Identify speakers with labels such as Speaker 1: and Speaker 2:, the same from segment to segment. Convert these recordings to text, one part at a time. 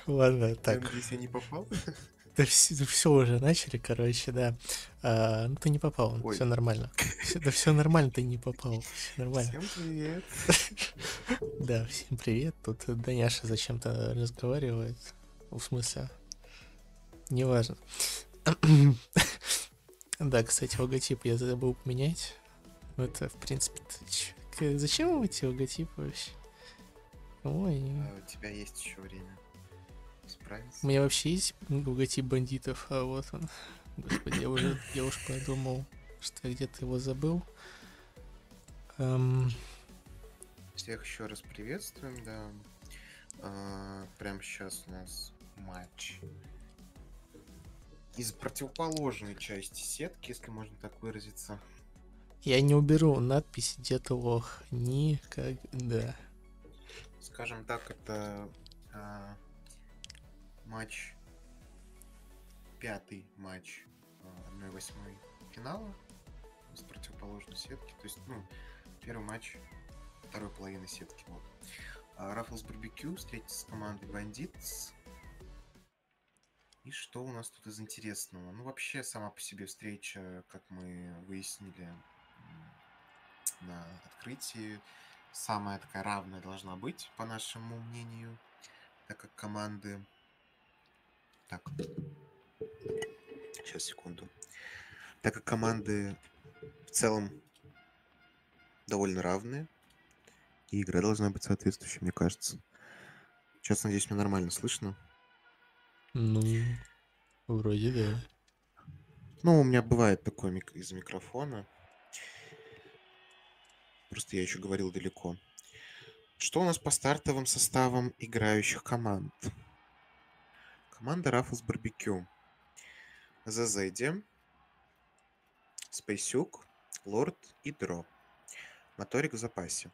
Speaker 1: Ладно,
Speaker 2: Я
Speaker 1: так.
Speaker 2: надеюсь, я не попал.
Speaker 1: Да все уже начали, короче, да. Ну ты не попал,
Speaker 2: Ой,
Speaker 1: все нормально. Да все нормально, ты не попал. Все нормально.
Speaker 2: всем привет.
Speaker 1: Да, всем привет. Тут Даняша зачем-то разговаривает. В смысле, неважно. Да, кстати, логотип я забыл поменять. Ну это, в принципе, зачем вам эти логотипы вообще? Ой,
Speaker 2: У тебя есть еще время
Speaker 1: у
Speaker 2: справиться.
Speaker 1: меня вообще есть логотип бандитов, а вот он. Господи, я уж подумал, что я где-то его забыл. Эм,
Speaker 2: Всех еще раз приветствуем, да. Прямо сейчас у нас матч из противоположной части сетки, если можно так выразиться.
Speaker 1: я не уберу надпись «Где-то лох». Никогда.
Speaker 2: Скажем так, это а, матч, пятый матч 1/8 финала с противоположной сетки. То есть, ну, первый матч второй половины сетки. Вот. Раффлс Барбекю встретится с командой Бандитс. И что у нас тут из интересного? Ну, вообще, сама по себе встреча, как мы выяснили на открытии, самая такая равная должна быть, по нашему мнению, так как команды... Так, сейчас, секунду. Так как команды в целом довольно равные, и игра должна быть соответствующей, мне кажется. Сейчас, надеюсь, меня нормально слышно.
Speaker 1: Ну, вроде да.
Speaker 2: Ну, у меня бывает такое из-за микрофона. Просто я еще говорил далеко. Что у нас по стартовым составам играющих команд? Команда Раффлс Барбекю. Зазеди, Спейсюк, Лорд и Дро. Моторик в запасе.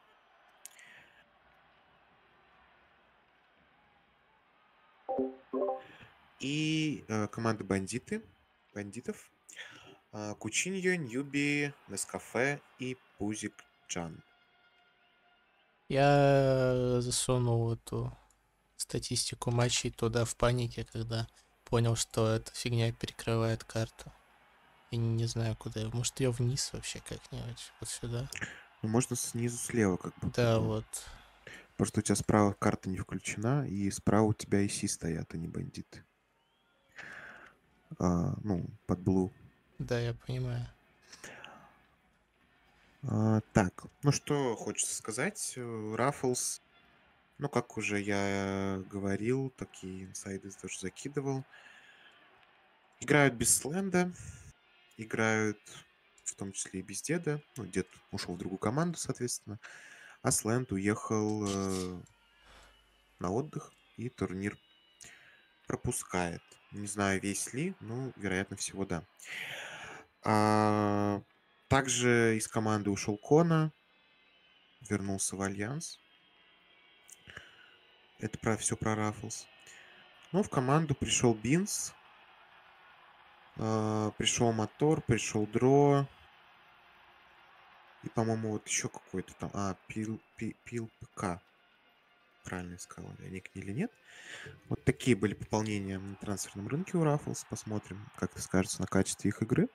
Speaker 2: И команда бандитов. Кучиньо, Ньюби, Нескафе и Пузик Джан.
Speaker 1: Я засунул эту статистику матчей туда в панике, когда понял, что эта фигня перекрывает карту. И не знаю, куда ее. Может, ее вниз вообще как-нибудь? Вот сюда.
Speaker 2: Ну, можно снизу слева как будто
Speaker 1: Да,
Speaker 2: бы.
Speaker 1: вот.
Speaker 2: Просто у тебя справа карта не включена, и справа у тебя IC стоят, а не бандиты. Ну, под блу.
Speaker 1: Да, я понимаю.
Speaker 2: Так, ну что хочется сказать. Раффлс, ну, как уже я говорил, такие инсайды тоже закидывал. Играют без Сленда, играют в том числе и без Деда. Ну, Дед ушел в другую команду, соответственно. А Сленд уехал на отдых и турнир пропускает. Не знаю, весь ли, но, вероятно, всего да. А, Также из команды ушел Кона, вернулся в Альянс. Это про все про Раффлс. Ну, в команду пришел Бинс, пришел Мотор, пришел Дро. И, по-моему, вот еще какой-то там... Пил ПК. Правильно я сказал, ник или нет. Вот такие были пополнения на трансферном рынке у Раффлс. Посмотрим, как это скажется на качестве их игры.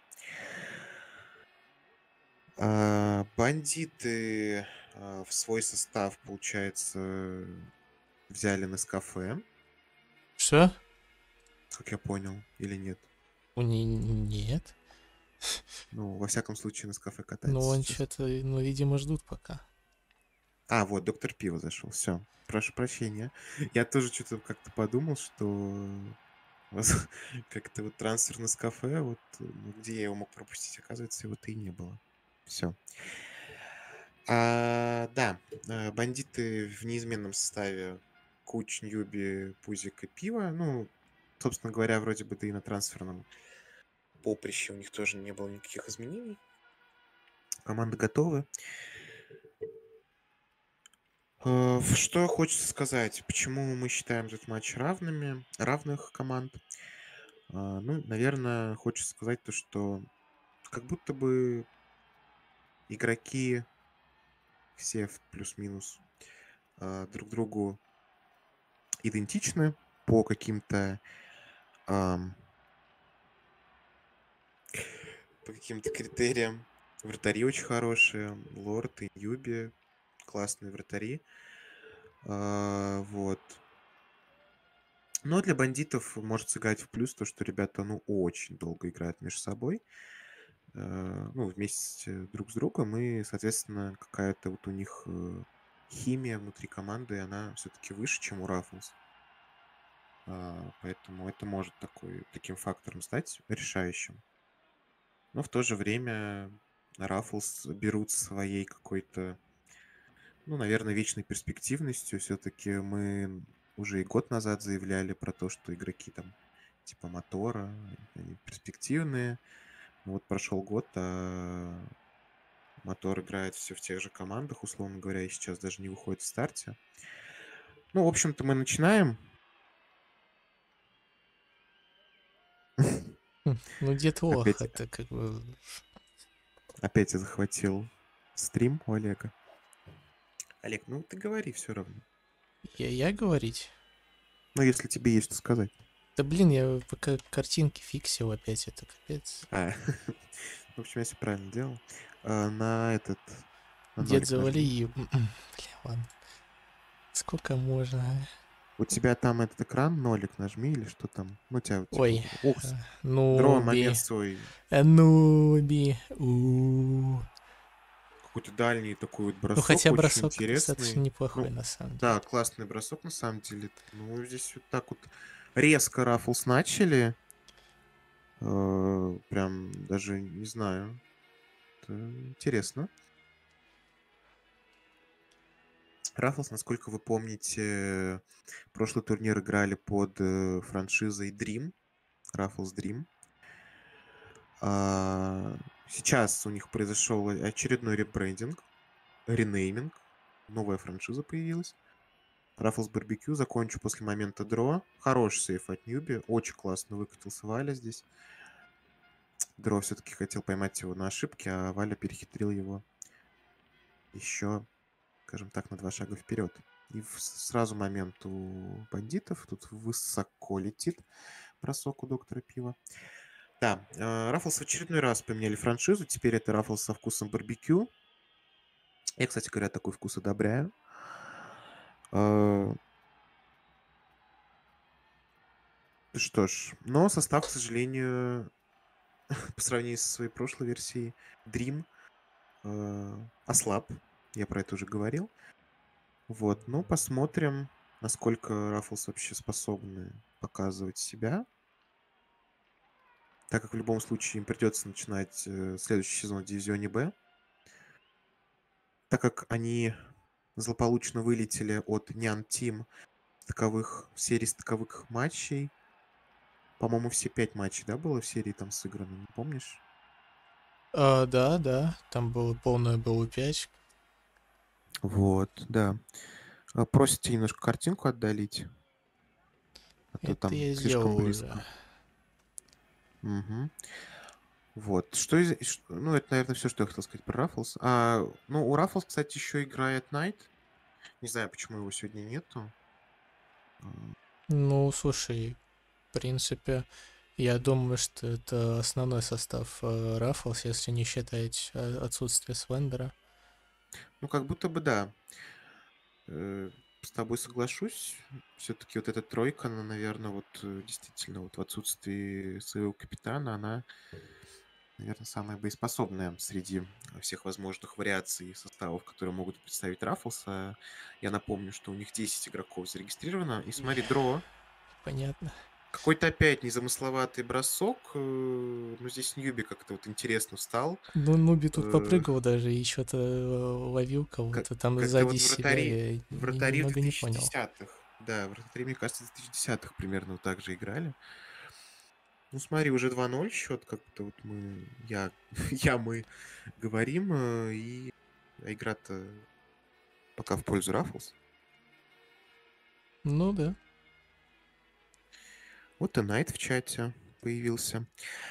Speaker 2: Бандиты в свой состав, получается, взяли на кафе,
Speaker 1: Что?
Speaker 2: как я понял, или нет.
Speaker 1: Нет.
Speaker 2: Ну, во всяком случае, на кафе
Speaker 1: Ну,
Speaker 2: катается
Speaker 1: он
Speaker 2: сейчас.
Speaker 1: что-то, ну, видимо, ждут пока.
Speaker 2: Вот, доктор Пиво зашел. Все, прошу прощения. Я тоже что-то как-то подумал, что как-то вот трансфер на кафе, вот ну, где я его мог пропустить, оказывается, его-то и не было. Все. Да, бандиты в неизменном составе Куч, Ньюби, Пузик и Пиво. Ну, собственно говоря, вроде бы да и на трансферном поприще у них тоже не было никаких изменений. Команда готова. Что хочется сказать? Почему мы считаем этот матч равных команд? Ну, наверное, хочется сказать то, что как будто бы игроки все плюс-минус друг другу идентичны. по каким-то ам, по каким-то критериям вратари очень хорошие. Лорд и Юби классные вратари. Вот. Но для бандитов может сыграть в плюс то, что ребята, ну, очень долго играют между собой. Ну, вместе друг с другом. И, соответственно, какая-то вот у них химия внутри команды, она все-таки выше, чем у Раффлс. Поэтому это может таким фактором стать решающим. Но в то же время Раффлс берут своей какой-то, ну, наверное, вечной перспективностью. Все-таки мы уже и год назад заявляли про то, что игроки там типа Мотора, они перспективные. Ну, вот прошел год, а Мотор играет все в тех же командах, условно говоря, и сейчас даже не выходит в старте. Ну, в общем-то, мы начинаем.
Speaker 1: Ну, где-то ох,
Speaker 2: Опять,
Speaker 1: это как бы...
Speaker 2: опять я захватил стрим у Олега. Олег, ну ты говори все равно.
Speaker 1: Я говорить?
Speaker 2: Ну, если тебе есть что сказать.
Speaker 1: Да блин, я пока картинки фиксил опять, это капец.
Speaker 2: В общем, я все правильно делал. На
Speaker 1: Дед
Speaker 2: нолик
Speaker 1: завали
Speaker 2: нажми.
Speaker 1: и... Бля, ладно. Сколько можно? А?
Speaker 2: У тебя там этот экран, нолик нажми или что там? Ну, у тебя типа...
Speaker 1: Ой,
Speaker 2: Ох, дро, момент
Speaker 1: Нуби.
Speaker 2: свой.
Speaker 1: Нуби. У.
Speaker 2: Какой-то дальний такой вот
Speaker 1: Ну,
Speaker 2: бросок,
Speaker 1: хотя
Speaker 2: очень
Speaker 1: бросок достаточно
Speaker 2: интересный.
Speaker 1: неплохой,
Speaker 2: Ну,
Speaker 1: на самом деле.
Speaker 2: да, классный бросок на самом деле. Ну, здесь вот так вот резко Раффлс начали. Прям даже не знаю. Это интересно. Раффлс, насколько вы помните, прошлый турнир играли под франшизой Dream. Раффлс Dream. Сейчас у них произошел очередной ребрендинг, ренейминг. Новая франшиза появилась. Раффлс Барбекю закончу после момента дро. Хороший сейф от Ньюби. Очень классно выкатился Валя здесь. Дро все-таки хотел поймать его на ошибке, а Валя перехитрил его еще, скажем так, на 2 шага вперед. И сразу момент у бандитов. Тут высоко летит бросок у доктора Пива. Да, Раффлс в очередной раз поменяли франшизу. Теперь это Раффлс со вкусом барбекю. Я, кстати говоря, такой вкус одобряю. Э, Что ж, но состав, к сожалению, по сравнению со своей прошлой версией, Dream ослаб. Я про это уже говорил. Вот, ну, посмотрим, насколько Раффлс вообще способны показывать себя. Так как в любом случае им придется начинать следующий сезон в дивизионе Б. Так как они злополучно вылетели от Нян Тим в серии стыковых матчей. По-моему, все 5 матчей, да, было в серии там сыграно, не помнишь?
Speaker 1: Да, да, там было полное БУ-5.
Speaker 2: Вот, да. Просят тебя немножко картинку отдалить, а то
Speaker 1: Это
Speaker 2: там
Speaker 1: я
Speaker 2: слишком
Speaker 1: сделал уже.
Speaker 2: близко. Мгм. Вот. Ну, это, наверное, все, что я хотел сказать про Раффлс. Ну, у Раффлс, кстати, еще играет Найт. Не знаю, почему его сегодня нету. А,
Speaker 1: Ну, слушай, в принципе, я думаю, что это основной состав Раффлс, если не считать отсутствие Слендера.
Speaker 2: Ну, как будто бы да. Э, С тобой соглашусь. Все-таки вот эта тройка, она, наверное, вот действительно вот в отсутствии своего капитана, она, наверное, самая боеспособная среди всех возможных вариаций составов, которые могут представить Раффлса. Я напомню, что у них 10 игроков зарегистрировано. И смотри, дро.
Speaker 1: Понятно.
Speaker 2: Какой-то опять незамысловатый бросок. Ну, здесь Ньюби как-то вот интересно встал.
Speaker 1: Ну, Нуби тут
Speaker 2: Э,
Speaker 1: попрыгал даже и что-то ловил
Speaker 2: Как,
Speaker 1: кого-то там
Speaker 2: как-то
Speaker 1: сзади
Speaker 2: вот
Speaker 1: себя, я
Speaker 2: вратари в
Speaker 1: немного не понял.
Speaker 2: 2010-х. Да, вратари, мне кажется, в 2010-х примерно вот так же играли. Ну, смотри, уже 2-0 счет, как-то вот мы говорим, игра-то пока в пользу Раффлс.
Speaker 1: Ну да.
Speaker 2: Вот и Найт в чате появился.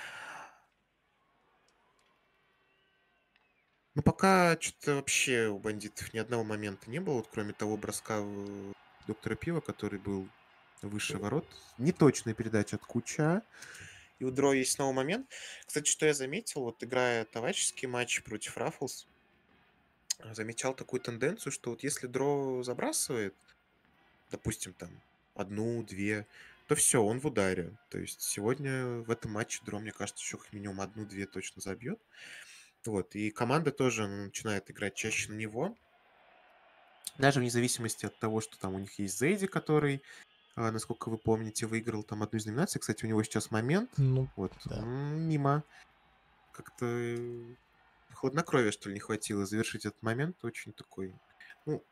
Speaker 2: Ну, пока что-то вообще у бандитов ни одного момента не было, вот кроме того броска доктора Пива, который был выше ворот. Неточная передача от Куча. И у Дро есть снова момент. Кстати, что я заметил, вот играя товарищеский матч против Раффлс, замечал такую тенденцию, что вот если Дро забрасывает, допустим, там одну-две, то все, он в ударе. То есть сегодня в этом матче Дро, мне кажется, еще как минимум одну-две точно забьет. Вот, и команда тоже начинает играть чаще на него. Даже вне зависимости от того, что там у них есть Зейди, который, насколько вы помните, выиграл там одну из номинаций. Кстати, у него сейчас момент.
Speaker 1: Ну,
Speaker 2: Вот,
Speaker 1: да.
Speaker 2: мимо. Как-то хладнокровия, что ли, не хватило завершить этот момент. Очень такой, ну,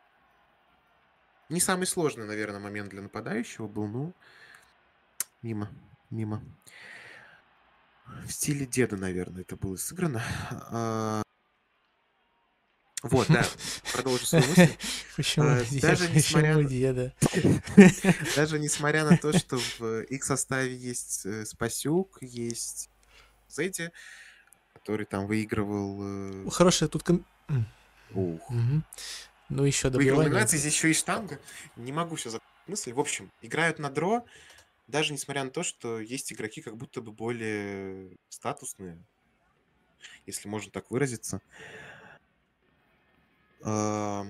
Speaker 2: не самый сложный, наверное, момент для нападающего был, ну, мимо, мимо. В стиле деда, наверное, это было сыграно. Вот, да, продолжу свою мысль.
Speaker 1: Почему деда?
Speaker 2: Даже несмотря
Speaker 1: Почему
Speaker 2: на...
Speaker 1: деда?
Speaker 2: Даже несмотря на то, что в их составе есть Спасюк, есть Зэдди, который там выигрывал...
Speaker 1: Хорошая тут...
Speaker 2: Ух.
Speaker 1: Мгм. Ну, еще
Speaker 2: Выиграл
Speaker 1: добивание
Speaker 2: номинации,
Speaker 1: будет.
Speaker 2: здесь еще и штанга. Не могу все закончить мысль. В общем, играют на дро, даже несмотря на то, что есть игроки как будто бы более статусные, если можно так выразиться. А,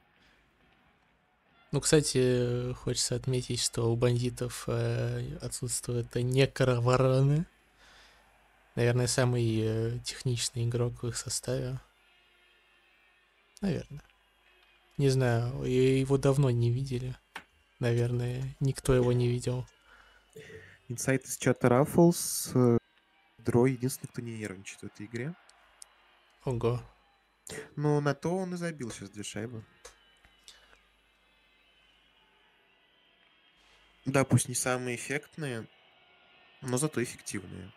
Speaker 1: Ну, кстати, хочется отметить, что у бандитов отсутствует некровороны. Наверное, самый техничный игрок в их составе. Наверное. Не знаю, его давно не видели. Наверное, никто его не видел.
Speaker 2: Инсайт из чата Раффлс. Дро единственный, кто не нервничает в этой игре.
Speaker 1: Ого.
Speaker 2: Но на то он и забил сейчас 2 шайбы. Да, пусть не самые эффектные, но зато эффективные.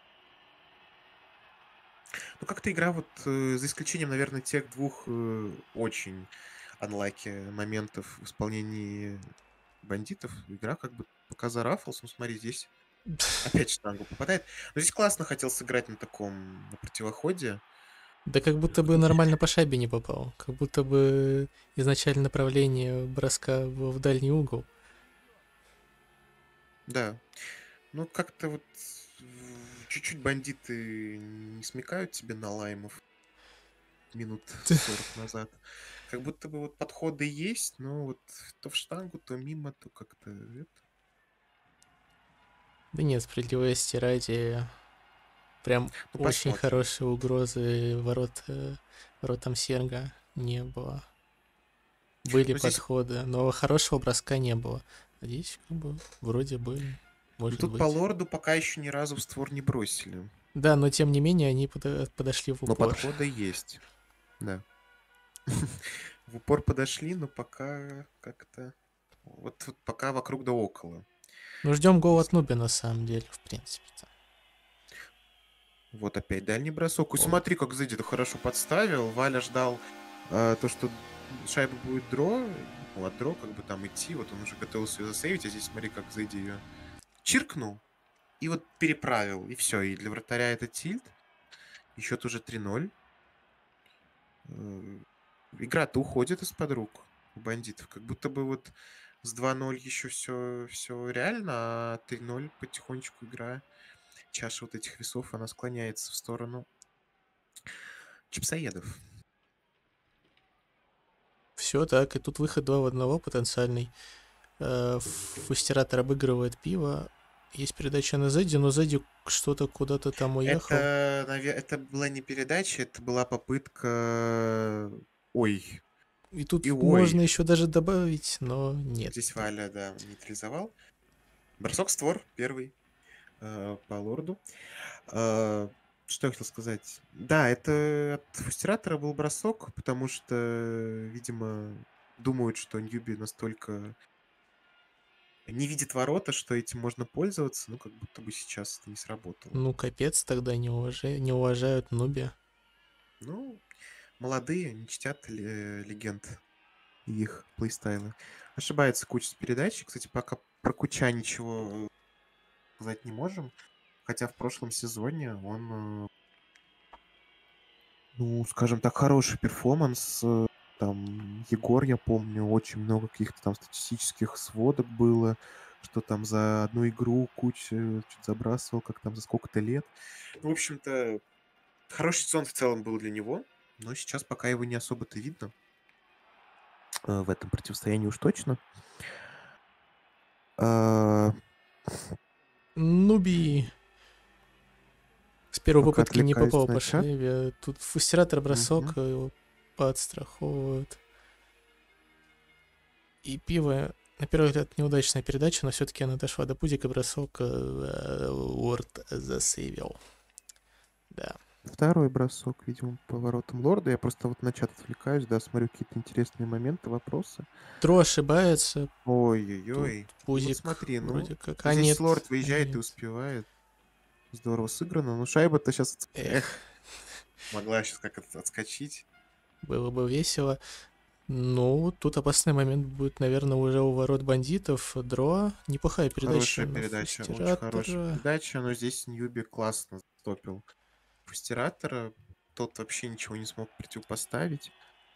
Speaker 2: Ну, как-то игра вот, за исключением, наверное, тех двух очень анлаки моментов в исполнении бандитов, игра как бы пока зарафался. Ну, смотри, здесь опять штангу попадает. Но здесь классно хотел сыграть на таком, на противоходе.
Speaker 1: Да как будто бы нормально по шайбе не попал. Как будто бы изначально направление броска было в дальний угол.
Speaker 2: Да. Ну, как-то вот чуть-чуть бандиты не смекают тебе на лаймов минут 40 назад. Как будто бы вот подходы есть, но вот то в штангу, то мимо, то как-то это.
Speaker 1: Да нет, справедливости ради, прям
Speaker 2: Ну,
Speaker 1: очень
Speaker 2: посмотрим.
Speaker 1: хорошие угрозы воротам Серга не было. Были
Speaker 2: Но здесь,
Speaker 1: подходы, но хорошего броска не было. А здесь как бы вроде бы
Speaker 2: ну,
Speaker 1: может
Speaker 2: тут по
Speaker 1: быть.
Speaker 2: лорду пока еще ни разу в створ не бросили.
Speaker 1: Да, но тем не менее они подошли в
Speaker 2: Но
Speaker 1: упор.
Speaker 2: подходы есть. Да. В упор подошли, но пока как-то... Вот пока вокруг да около.
Speaker 1: Ну, ждем гол от
Speaker 2: Если...
Speaker 1: Нуби на самом деле, в принципе-то.
Speaker 2: Вот опять дальний бросок. И
Speaker 1: О,
Speaker 2: смотри, как Зэдди это хорошо подставил. Валя ждал то, что шайба будет дро. Ну, от дро как бы там идти. Вот он уже готовился ее засейвить. А здесь смотри, как Зэдди ее чиркнул. И вот переправил. И все. И для вратаря это тильт. И счет уже 3-0. Игра-то уходит из-под рук у бандитов. Как будто бы вот с 2-0 еще все реально, а 3-0 потихонечку игра. Чаша вот этих весов, она склоняется в сторону чипсоедов.
Speaker 1: все так, и тут выход 2 в 1 потенциальный. Фустератор обыгрывает пиво. Есть передача на Зедди, но Зедди что-то куда-то там уехал.
Speaker 2: Это была не передача, это была попытка... Ой,
Speaker 1: И тут
Speaker 2: и
Speaker 1: можно
Speaker 2: ой.
Speaker 1: еще даже добавить, но нет.
Speaker 2: Здесь Валя, да, нейтрализовал. Бросок в створ, первый по лорду. Что я хотел сказать? Да, это от фустератора был бросок, потому что, видимо, думают, что Ньюби настолько не видит ворота, что этим можно пользоваться. Ну, как будто бы сейчас это не сработало.
Speaker 1: Ну, капец, тогда не уважают Нуби.
Speaker 2: Ну, молодые, не чтят легенд и их плейстайлы. Ошибается Куч с передачей. Кстати, пока про Куча ничего сказать не можем. Хотя в прошлом сезоне он, ну, скажем так, хороший перформанс. Там Егор, я помню, очень много каких-то там статистических сводок было. что там за одну игру кучу что-то забрасывал, как там за сколько-то лет. Ну, в общем-то, хороший сезон в целом был для него, но сейчас пока его не особо-то видно в этом противостоянии уж точно. А,
Speaker 1: Нуби с первой
Speaker 2: Пока
Speaker 1: попытки не
Speaker 2: отвлекаюсь
Speaker 1: попал
Speaker 2: на
Speaker 1: по
Speaker 2: чат.
Speaker 1: шайбе. Тут фустиратор бросок,
Speaker 2: Мгм.
Speaker 1: его подстраховывают. И пиво, на первый взгляд, неудачная передача, но все-таки она дошла до пузика, бросок Уорд засейвил. Да.
Speaker 2: Второй бросок, видимо, по воротам Лорда. Я просто вот на чат отвлекаюсь, да, смотрю какие-то интересные моменты, вопросы.
Speaker 1: Тро ошибается, тут
Speaker 2: Ой-ой-ой. И вот
Speaker 1: пузик
Speaker 2: смотри, ну,
Speaker 1: вроде как... А
Speaker 2: здесь
Speaker 1: нет,
Speaker 2: Лорд
Speaker 1: а
Speaker 2: выезжает и
Speaker 1: нет.
Speaker 2: успевает. Здорово сыграно. Ну, шайба-то сейчас...
Speaker 1: Эх,
Speaker 2: Эх, могла сейчас как отскочить.
Speaker 1: было бы весело. Ну, тут опасный момент будет, наверное, уже у ворот бандитов. Дро. Неплохая передача
Speaker 2: Хорошая
Speaker 1: на
Speaker 2: передача, очень хорошая
Speaker 1: фустиратора.
Speaker 2: передача, но здесь Ньюби классно стопил Фустиратора. Тот вообще ничего не смог противопоставить.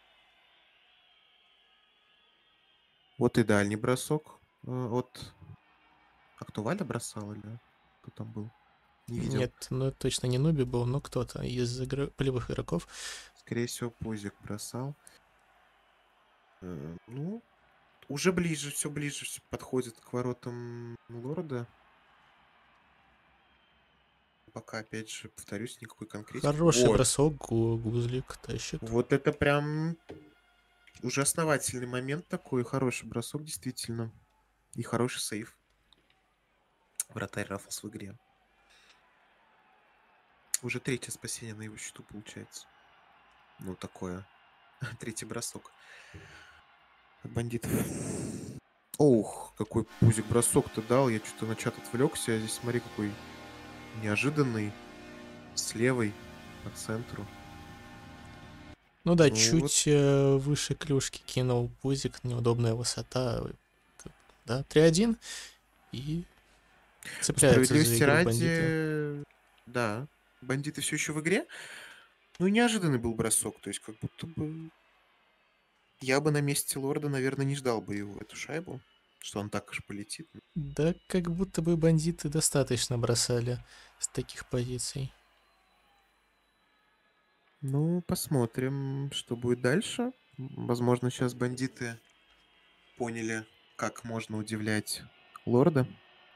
Speaker 2: Вот и дальний бросок от... А кто, Валя бросал или кто там был? Не видел.
Speaker 1: Нет, ну это точно не Нуби был, но кто-то из полевых игроков.
Speaker 2: Скорее всего, Пузик бросал. Ну, уже ближе, все ближе подходит к воротам Лорда. Пока, опять же, повторюсь, никакой конкретики.
Speaker 1: Хороший
Speaker 2: Вот.
Speaker 1: бросок, Гузлик тащит.
Speaker 2: Вот это прям уже основательный момент такой. Хороший бросок, действительно. И хороший сейв. Вратарь Раффлс в игре. Уже третье спасение на его счету получается. Ну, такое. Третий бросок от бандитов. Ох, какой Пузик бросок-то дал. Я что-то на чат отвлекся. А здесь смотри, какой неожиданный. С левой по центру.
Speaker 1: Ну да,
Speaker 2: Ну вот,
Speaker 1: чуть выше клюшки кинул Пузик, неудобная высота. Да, 3-1. И цепляется за
Speaker 2: справедливости
Speaker 1: игру бандиты.
Speaker 2: ради, да, бандиты все еще в игре. Ну, неожиданный был бросок. То есть, как будто бы я бы на месте Лорда, наверное, не ждал бы его, эту шайбу, что он так аж полетит.
Speaker 1: Да, как будто бы бандиты достаточно бросали с таких позиций.
Speaker 2: Ну, посмотрим, что будет дальше. Возможно, сейчас бандиты поняли, как можно удивлять Лорда.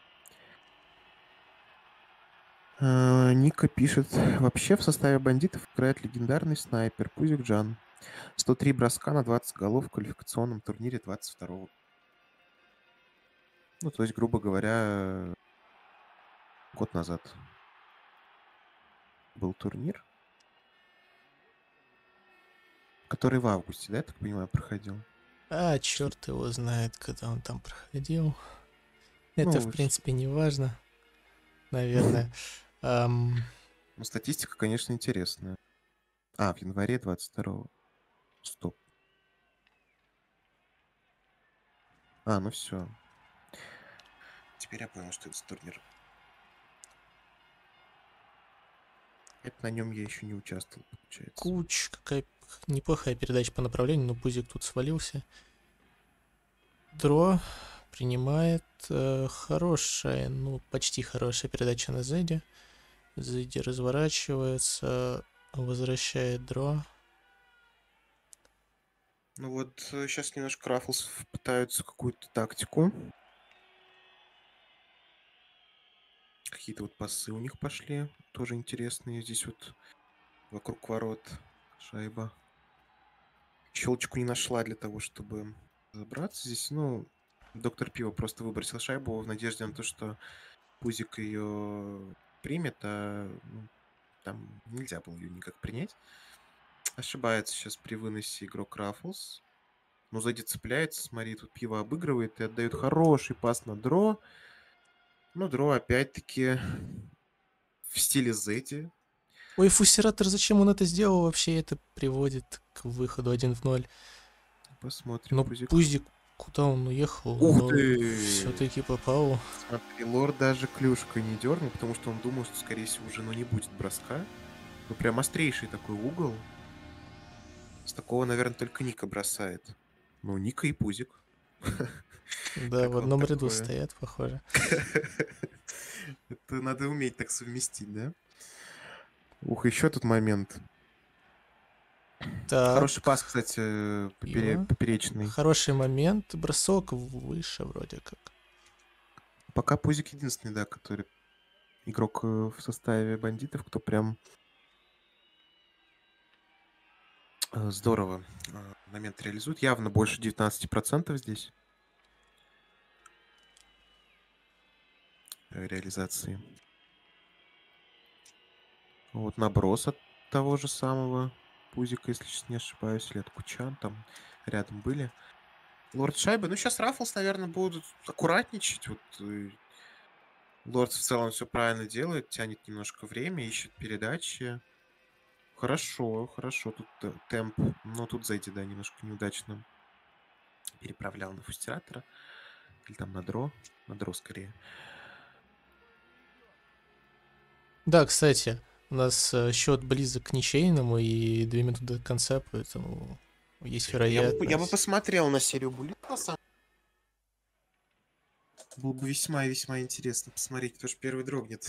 Speaker 2: Ника пишет, вообще в составе бандитов играет легендарный снайпер Пузик Джан. 103 броска на 20 голов в квалификационном турнире 22-го. Ну, то есть, грубо говоря, год назад был турнир, который в августе, да, я так понимаю, проходил.
Speaker 1: А, черт его знает, когда он там проходил. Это, в
Speaker 2: Ну,
Speaker 1: принципе, не важно, наверное. Ам,
Speaker 2: ну, статистика, конечно, интересная. А, в январе 22-го. Стоп. А, ну все. Теперь я понял, что это за турнир. Это на нем я еще не участвовал, получается.
Speaker 1: какая неплохая передача по направлению, но Пузик тут свалился. Дро принимает хорошая, ну, почти хорошая передача на Зеде. Зеди разворачивается, возвращает Дро.
Speaker 2: Ну вот, сейчас немножко Раффлс пытаются какую-то тактику. Какие-то вот пасы у них пошли. Тоже интересные. Здесь вот вокруг ворот шайба. Щелочку не нашла для того, чтобы забраться здесь. Ну, доктор Пиво просто выбросил шайбу в надежде на то, что Пузик ее примет, а ну, там нельзя было ее никак принять. Ошибается сейчас при выносе игрок Раффлс. Ну, сзади цепляется, смотри, тут Пиво обыгрывает и отдает хороший пас на Дро. Ну, Дро опять-таки в стиле Зети.
Speaker 1: Ой, фусератор, зачем он это сделал? Вообще это приводит к выходу 1-0.
Speaker 2: Посмотрим,
Speaker 1: Но
Speaker 2: Пузик.
Speaker 1: Пузик, куда он уехал?
Speaker 2: Ух
Speaker 1: Но
Speaker 2: ты!
Speaker 1: все-таки попал.
Speaker 2: Смотри, Лорд даже клюшкой не дернул, потому что он думал, что, скорее всего, уже не будет броска. Ну, прям острейший такой угол. С такого, наверное, только Ника бросает. Ну, Ника и Пузик.
Speaker 1: Да, в
Speaker 2: Как вам
Speaker 1: одном ряду
Speaker 2: такое?
Speaker 1: стоят, похоже.
Speaker 2: Это надо уметь так совместить, да? Ух, еще тут момент.
Speaker 1: Так,
Speaker 2: Хороший пас, кстати,
Speaker 1: Ива.
Speaker 2: поперечный.
Speaker 1: Хороший момент. Бросок выше вроде как.
Speaker 2: Пока Пузик единственный, да, который игрок в составе бандитов, кто прям здорово момент реализует. Явно больше 19% здесь реализации. Вот наброс от того же самого Пузика, если сейчас не ошибаюсь, или от Кучан, там рядом были. Лорд шайбы. Ну, сейчас Раффлс, наверное, будут аккуратничать. Вот Лорд в целом все правильно делает, тянет немножко время, ищет передачи. Хорошо, хорошо. Тут темп. Но тут зайти, да, немножко неудачно переправлял на Фустератора. Или там на Дро. На Дро скорее.
Speaker 1: Да, кстати, у нас счет близок к ничейному и 2 минуты до конца, поэтому есть
Speaker 2: Я бы
Speaker 1: вероятность.
Speaker 2: посмотрел на серию Буллит, на самом. Было бы весьма и весьма интересно посмотреть, кто же первый дрогнет.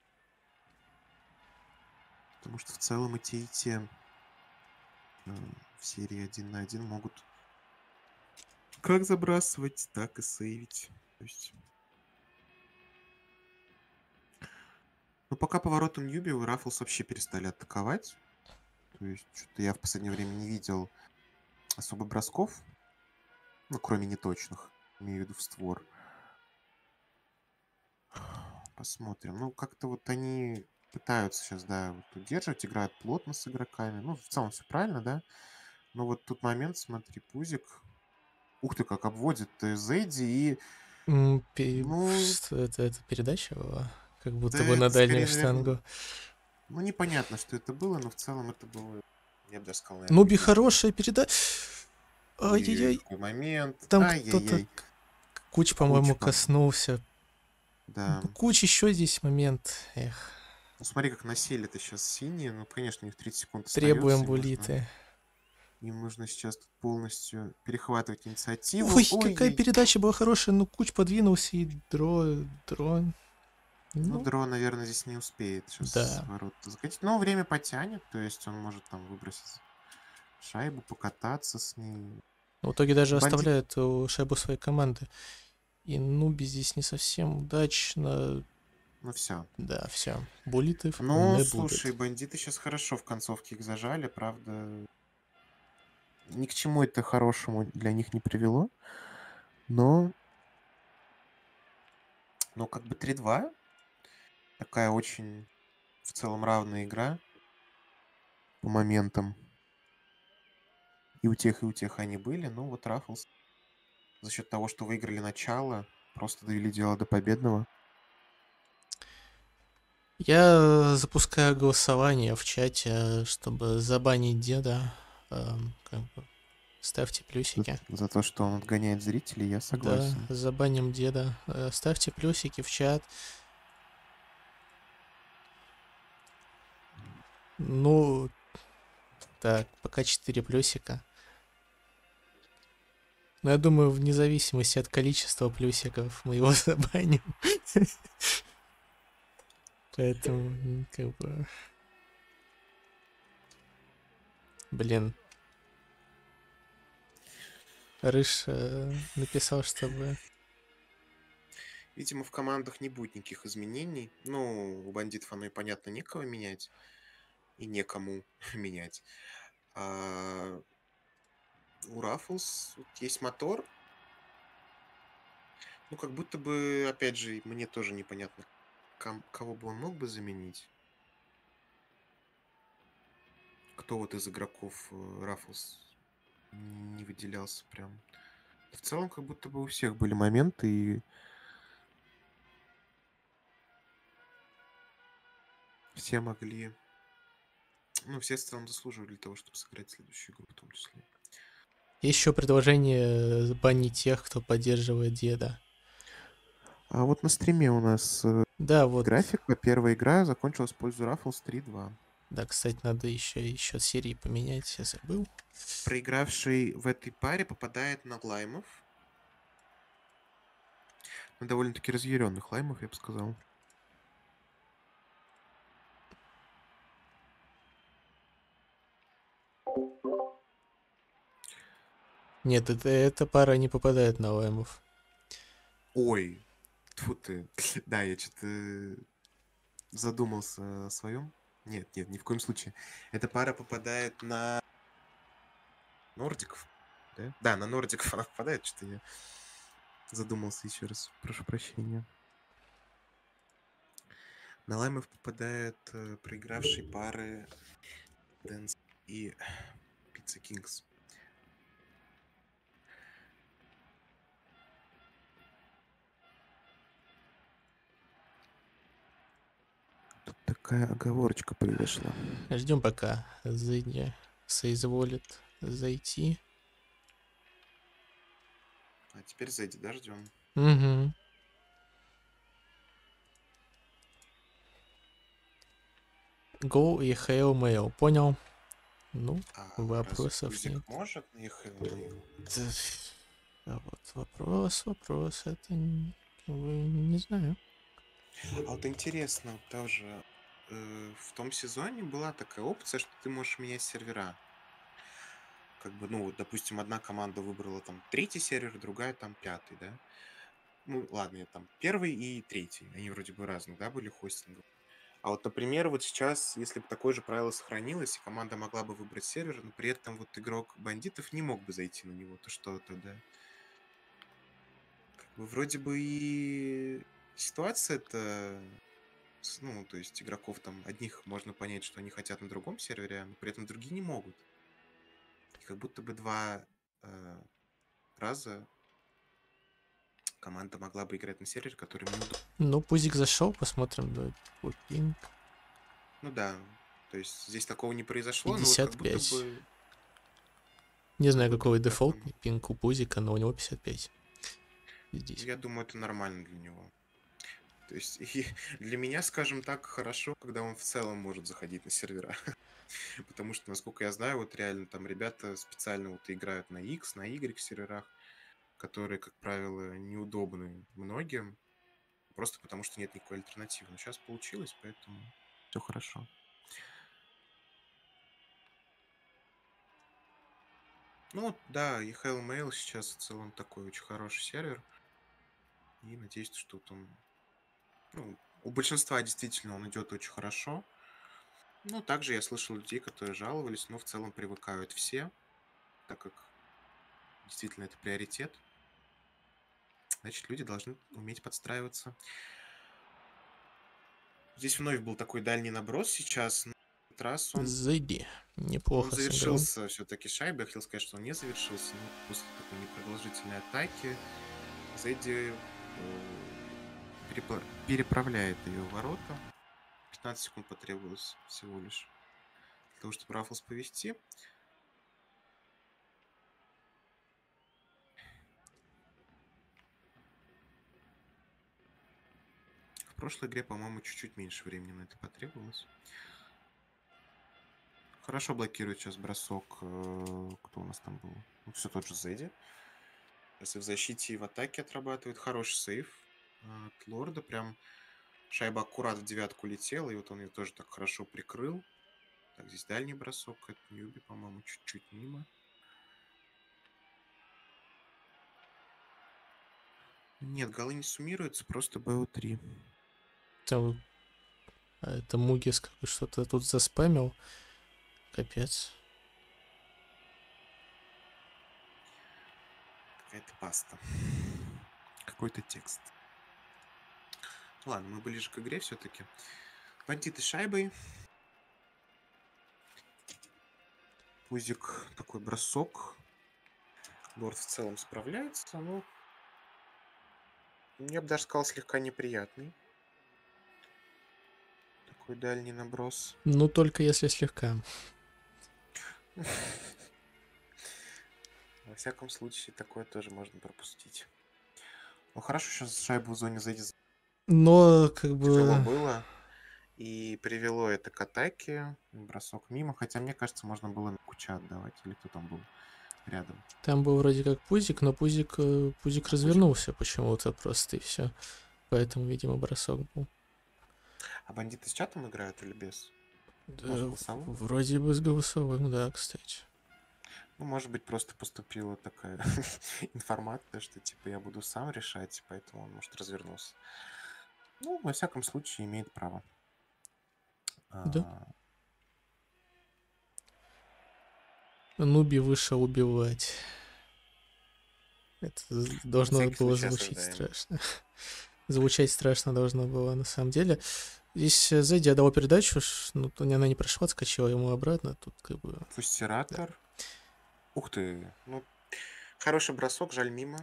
Speaker 2: Потому что в целом и те в серии 1 на 1 могут как забрасывать, так и сейвить. То есть... Ну, пока поворотом Ньюби у Раффлс вообще перестали атаковать. То есть, что-то я в последнее время не видел особо бросков. Ну, кроме неточных. Имею в виду в створ. Посмотрим. Ну, как-то вот они пытаются сейчас, да, вот удерживать, играют плотно с игроками. Ну, в целом все правильно, да. Но вот тут момент, смотри, Пузик. Ух ты, как обводит Зейди и... Ну,
Speaker 1: Что это передача была? Как
Speaker 2: да
Speaker 1: будто бы на
Speaker 2: это
Speaker 1: дальнюю
Speaker 2: скорее, наверное...
Speaker 1: штангу.
Speaker 2: Ну, непонятно, что это было, но в целом это было, я бы даже сказал, наверное,
Speaker 1: Нуби
Speaker 2: видно.
Speaker 1: хорошая передача.
Speaker 2: Ой-ой-ой,
Speaker 1: Ай-яй-яй.
Speaker 2: какой момент.
Speaker 1: Там кто-то...
Speaker 2: Ай-яй-яй.
Speaker 1: Куч,
Speaker 2: Куча,
Speaker 1: по-моему, коснулся.
Speaker 2: да.
Speaker 1: Куч еще здесь момент. Эх.
Speaker 2: Ну, смотри, как насели-то сейчас синие. Ну, конечно, у них 30 секунд
Speaker 1: Требуем
Speaker 2: остается.
Speaker 1: булиты.
Speaker 2: Им нужно сейчас тут полностью перехватывать инициативу.
Speaker 1: Ой, какая
Speaker 2: Ой-ой.
Speaker 1: передача была хорошая. Ну, Куч подвинулся и дрон.
Speaker 2: Ну,
Speaker 1: Ну,
Speaker 2: Дро, наверное, здесь не успеет сейчас
Speaker 1: да.
Speaker 2: ворот закатить. Но время потянет, то есть он может там выбросить шайбу, покататься с ней.
Speaker 1: В итоге даже
Speaker 2: Бандит...
Speaker 1: оставляет шайбу своей команды. И Нуби здесь не совсем удачно.
Speaker 2: Ну, все.
Speaker 1: Да, все. Булитов
Speaker 2: Но,
Speaker 1: не
Speaker 2: слушай,
Speaker 1: будет.
Speaker 2: бандиты сейчас хорошо в концовке их зажали, правда. Ни к чему это хорошему для них не привело. Но, как бы 3-2. Такая очень в целом равная игра по моментам. И у тех они были. Но вот Раффлс за счет того, что выиграли начало, просто довели дело до победного.
Speaker 1: Я запускаю голосование в чате, чтобы забанить деда. Как бы ставьте плюсики.
Speaker 2: За то, что он отгоняет зрителей, я
Speaker 1: Да,
Speaker 2: согласен.
Speaker 1: забаним деда. Ставьте плюсики в чат. Ну, так, пока 4 плюсика. Но я думаю, вне зависимости от количества плюсиков мы его забаним. Поэтому, как бы... Блин. Рыж написал, чтобы...
Speaker 2: Видимо, в командах не будет никаких изменений. Ну, у бандитов оно и понятно, некого менять. И некому менять. А у Раффлс вот есть мотор. Ну, как будто бы, опять же, мне тоже непонятно, кого бы он мог бы заменить. Кто вот из игроков Раффлс не выделялся прям. В целом, как будто бы у всех были моменты, и все могли... Ну, все в целом заслуживали для того, чтобы сыграть следующую игру в том числе.
Speaker 1: Еще предложение банить тех, кто поддерживает деда.
Speaker 2: А вот на стриме у нас
Speaker 1: Да, вот.
Speaker 2: графика. Первая игра закончилась в пользу Раффлс 3-2.
Speaker 1: Да, кстати, надо еще счет серии поменять, я забыл.
Speaker 2: Проигравший в этой паре попадает на Глаймов. Ну, довольно-таки разъяренных лаймов, я бы сказал.
Speaker 1: Нет, эта пара не попадает на лаймов.
Speaker 2: Ой, тьфу ты. Да, я что-то задумался о своем. Нет, нет, ни в коем случае. Эта пара попадает на нордиков. Да? Да, на нордиков она попадает, что я задумался еще раз. Прошу прощения. На лаймов попадают проигравшие пары Дэнс и Пицца Кингс. Тут такая оговорочка произошла.
Speaker 1: Ждем, пока Зыдни соизволит зайти.
Speaker 2: А теперь зайди, да, ждем.
Speaker 1: Угу. Go и Hail Mail. Понял? Ну,
Speaker 2: А разве
Speaker 1: вопросов
Speaker 2: Пузик
Speaker 1: нет.
Speaker 2: может на Mail?
Speaker 1: А вот вопрос, это не знаю.
Speaker 2: А вот интересно, вот тоже в том сезоне была такая опция, что ты можешь менять сервера. Как бы, ну, вот, допустим, одна команда выбрала там третий сервер, другая там пятый, да? Ну, ладно, я там первый и третий. Они вроде бы разные, да, были хостингом. А вот, например, вот сейчас, если бы такое же правило сохранилось, и команда могла бы выбрать сервер, но при этом вот игрок бандитов не мог бы зайти на него, то что тогда? Как бы вроде бы и ситуация-то, ну, то есть игроков там одних можно понять, что они хотят на другом сервере, но при этом другие не могут. И как будто бы два э, раза команда могла бы играть на сервере, который им неудобно.
Speaker 1: Ну, Пузик зашел, посмотрим. Да, пинг.
Speaker 2: Ну да, то есть здесь такого не произошло, но вот как будто
Speaker 1: 55.
Speaker 2: бы...
Speaker 1: Не
Speaker 2: Как
Speaker 1: знаю,
Speaker 2: будто
Speaker 1: какой
Speaker 2: бы так
Speaker 1: дефолтный пинг у Пузика, но у него 55.
Speaker 2: Ну,
Speaker 1: Здесь.
Speaker 2: я думаю, это нормально для него. То есть и для меня, скажем так, хорошо, когда он в целом может заходить на сервера. Потому что, насколько я знаю, вот реально там ребята специально вот играют на X, на Y серверах, которые, как правило, неудобны многим, просто потому что нет никакой альтернативы. Но сейчас получилось, поэтому все хорошо. Ну вот, да, и Hell Mail сейчас в целом такой очень хороший сервер. И надеюсь, что там... Ну, у большинства действительно он идет очень хорошо. Ну, также я слышал людей, которые жаловались, но в целом привыкают все, так как действительно это приоритет. Значит, люди должны уметь подстраиваться. Здесь вновь был такой дальний наброс сейчас. На этот раз
Speaker 1: Зайди.
Speaker 2: он
Speaker 1: Неплохо сыграл.
Speaker 2: завершился все-таки шайбой. Я хотел сказать, что он не завершился, но после такой непродолжительной атаки Зэдди переправляет ее в ворота. 15 секунд потребовалось всего лишь для того, чтобы Раффлс повести. В прошлой игре, по-моему, чуть-чуть меньше времени на это потребовалось. Хорошо блокирует сейчас бросок. Кто у нас там был? Ну, все тот же Зэдди. Сейчас и в защите, и в атаке отрабатывает. Хороший сейв от Лорда. Прям шайба аккурат в девятку летела, и вот он ее тоже так хорошо прикрыл. Так, здесь дальний бросок от Ньюби, по-моему, чуть-чуть мимо. Нет, голы не суммируются, просто БО3.
Speaker 1: Это Мугис что-то тут заспамил. Капец.
Speaker 2: Какая-то паста. Какой-то текст. Ладно, мы ближе к игре все-таки. Бандиты шайбой. Пузик такой бросок. Лорд в целом справляется, но я бы даже сказал, слегка неприятный. Такой дальний наброс.
Speaker 1: Ну, только если слегка.
Speaker 2: Во всяком случае, такое тоже можно пропустить. Ну хорошо, сейчас шайбу в зоне зайди.
Speaker 1: Но, как
Speaker 2: Тяжело
Speaker 1: бы...
Speaker 2: было. И привело это к атаке. Бросок мимо. Хотя, мне кажется, можно было на Куча отдавать. Или кто там был? рядом.
Speaker 1: Там был вроде как Пузик, но Пузик развернулся почему-то просто и все. Поэтому, видимо, бросок был.
Speaker 2: А бандиты с чатом играют или без?
Speaker 1: Да,
Speaker 2: Может, голосовым?
Speaker 1: вроде бы с голосовым, да, кстати.
Speaker 2: Ну, может быть, просто поступила такая информация, что типа я буду сам решать, поэтому он, может, развернулся. Ну, во всяком случае, имеет право.
Speaker 1: Да.
Speaker 2: А,
Speaker 1: Нуби вышел убивать. Это
Speaker 2: на
Speaker 1: должно
Speaker 2: всякий
Speaker 1: было
Speaker 2: случай
Speaker 1: звучить
Speaker 2: осуждаем.
Speaker 1: страшно. Звучать страшно должно было на самом деле. Здесь Зэдди отдал передачу, ну, она не прошла, отскочила ему обратно. Тут как бы... Да.
Speaker 2: Фустиратор. Ух ты. Ну, хороший бросок, жаль мимо.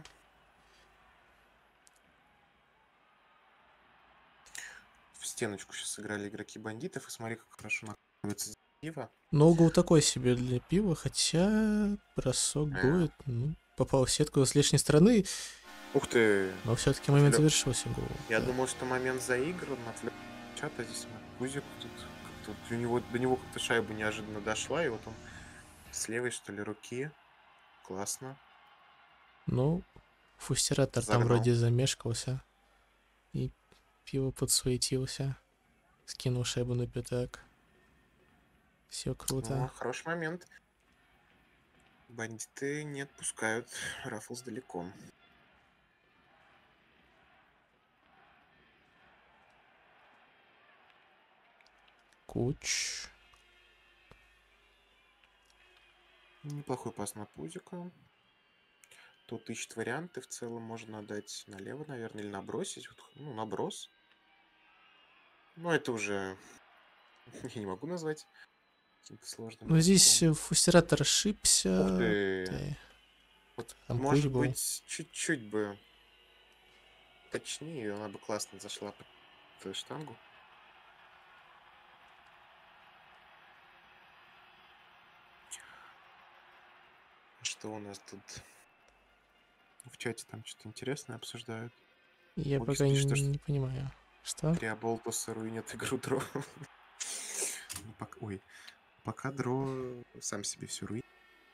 Speaker 2: В стеночку сейчас сыграли игроки бандитов. И смотри, как хорошо накладывается пиво.
Speaker 1: Но угол такой себе для пива, хотя бросок будет. Ну, попал в сетку с лишней стороны,
Speaker 2: Ух ты.
Speaker 1: но все-таки момент завершился гол.
Speaker 2: Я
Speaker 1: Да.
Speaker 2: думал, что момент заигран. Отвлек чата здесь Кузик. Тут как-то до него как-то шайба неожиданно дошла. И вот он с левой, что ли, руки. Классно.
Speaker 1: Ну, фустиратор там
Speaker 2: Загнал.
Speaker 1: вроде замешкался. И пиво подсуетился. Скинул шайбу на пятак. Все
Speaker 2: О,
Speaker 1: круто.
Speaker 2: хороший момент. Бандиты не отпускают Раффлс далеко.
Speaker 1: Куч.
Speaker 2: Неплохой пас на Пузика. Тут ищет варианты. В целом можно отдать налево, наверное, или набросить. Вот, ну, наброс. Но это уже я не могу назвать каким-то сложным
Speaker 1: Ну, здесь
Speaker 2: броском.
Speaker 1: фустиратор
Speaker 2: Ух
Speaker 1: ошибся.
Speaker 2: ты!
Speaker 1: Да,
Speaker 2: Вот,
Speaker 1: там куч
Speaker 2: может
Speaker 1: был.
Speaker 2: быть, чуть-чуть бы точнее, она бы классно зашла под штангу. Что у нас тут? В чате там что-то интересное обсуждают.
Speaker 1: Я
Speaker 2: Могис
Speaker 1: пока
Speaker 2: пишет, что
Speaker 1: не понимаю. Что?
Speaker 2: Триаболтуса руинит игру Дро. Ой, пока Дро сам себе все руинит.